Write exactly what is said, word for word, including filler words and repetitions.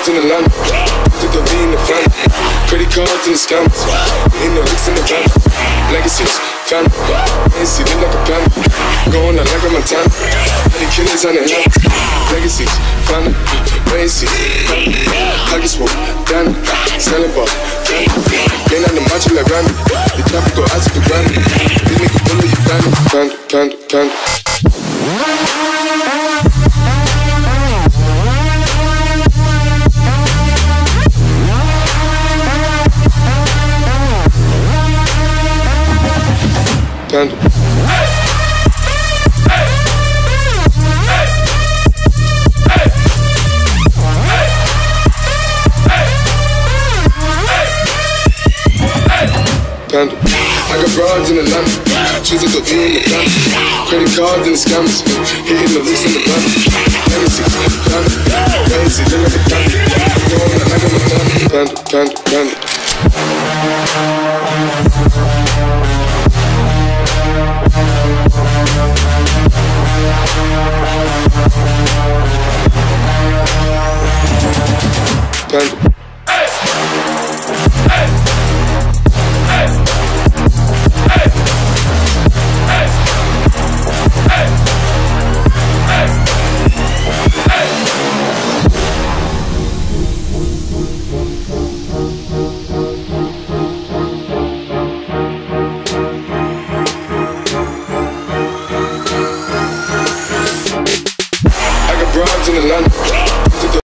broads in the land, to the V in the fan, credit cards and the scams, in the licks in the van, legacies, fan, ain't see it like a plan, going out like a Montana, any killers on the hands, legacies, fan, legacies, Huggy smoke, Dan, selling bar, ain't on the macho like Randy, the traffic go out to the grand, this nigga bullet you fan, fan, fan, fan. Panda. Panda. I got broads in the land, choosing to do in the plan, credit cards and the scams, hitting the loose in the van, legacy, panda, legacy, look at the panda, going out like a Montana, panda, panda, panda. Panda.